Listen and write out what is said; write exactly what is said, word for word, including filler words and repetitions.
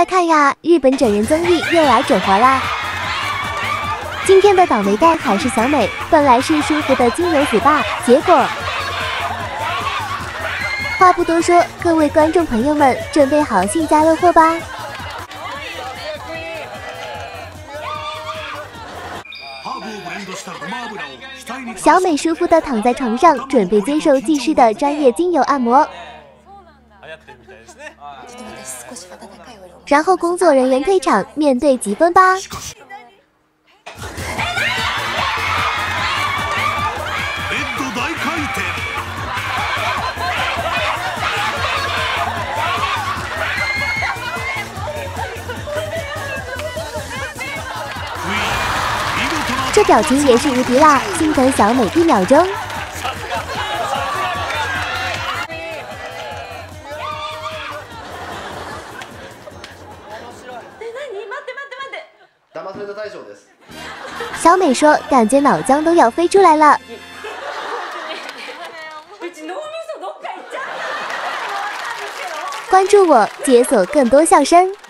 快看呀，日本整人综艺又来整活啦！今天的倒霉蛋还是小美，本来是舒服的金融子霸，结果……话不多说，各位观众朋友们，准备好幸灾乐祸吧！小美舒服的躺在床上，准备接受技师的专业精油按摩。然后工作人员退场，面对积分吧。这表情也是无敌啦，心疼小美一秒钟。小美说：“感觉脑浆都要飞出来了。”关注我，解锁更多笑声。